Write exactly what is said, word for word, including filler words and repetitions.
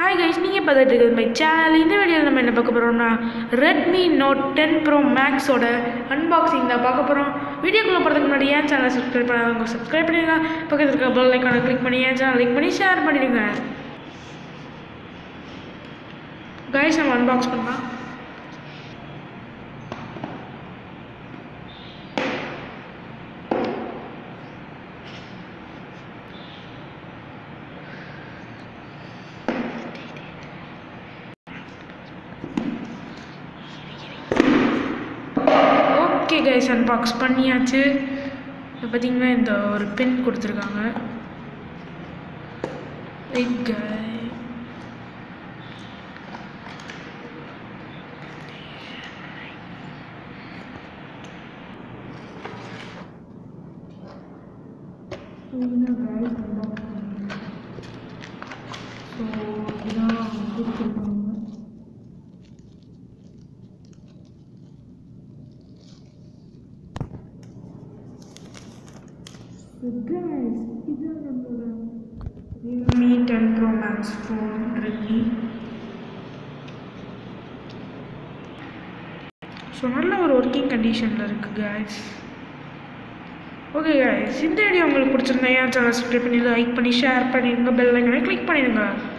Hi guys, நீங்க பார்த்துட்டு இருக்கிறது மை சேனல். இந்த வீடியோவில் நம்ம என்ன பார்க்க போகிறோம்னா Redmi Note ten Pro Max ஓட அன்பாக்சிங் தான் பார்க்க போகிறோம். வீடியோக்குள்ளே போகிறதுக்கு முன்னாடி ஏன் சேனலை சப்ஸ்கிரைப் பண்ணாதவங்க சப்ஸ்கிரைப் பண்ணிடுங்க. பக்கத்தில் இருக்க பெல் ஐக்கானை கிளிக் பண்ணி ஏன் சேனல் லிங்க் பண்ணி ஷேர் பண்ணிடுங்க. கைஸ் நம்ம அன்பாக்ஸ் பண்ணலாம். ஓகே கைஸ், அன்பாக்ஸ் பண்ணியாச்சு. இப்போ பார்த்தீங்கன்னா இந்த ஒரு பின் கொடுத்துருக்காங்க. So guys, இது நம்மளோட Redmi ten Pro Max phone Redmi. So நல்ல ஒரு ஒர்க்கிங் கண்டிஷனில் இருக்குது guys. ஓகே guys, இந்த வீடியோ உங்களுக்கு பிடிச்சிருந்தா ஏன் சேனல் சப்ஸ்கிரைப் பண்ணி லைக் பண்ணி ஷேர் பண்ணிடுங்க, பெல் ஐக்கானை கிளிக் பண்ணிடுங்க.